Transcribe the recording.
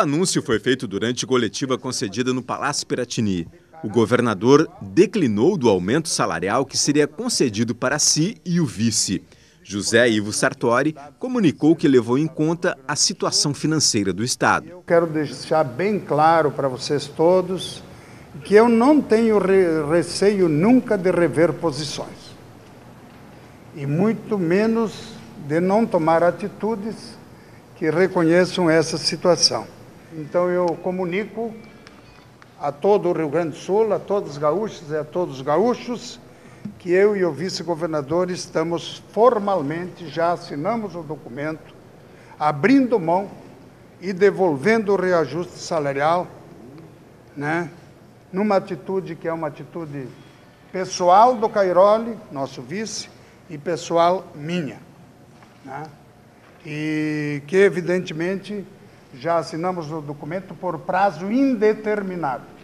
anúncio foi feito durante coletiva concedida no Palácio Piratini. O governador declinou do aumento salarial que seria concedido para si e o vice. José Ivo Sartori comunicou que levou em conta a situação financeira do Estado. Eu quero deixar bem claro para vocês todos que eu não tenho receio nunca de rever posições. E muito menos de não tomar atitudes que reconheçam essa situação. Então eu comunico a todo o Rio Grande do Sul, a todos os gaúchos e a todos os gaúchos, que eu e o vice-governador estamos formalmente, já assinamos o documento, abrindo mão e devolvendo o reajuste salarial, né, numa atitude que é uma atitude pessoal do Cairoli, nosso vice, e pessoal minha, né, e que, evidentemente, já assinamos o documento por prazo indeterminado.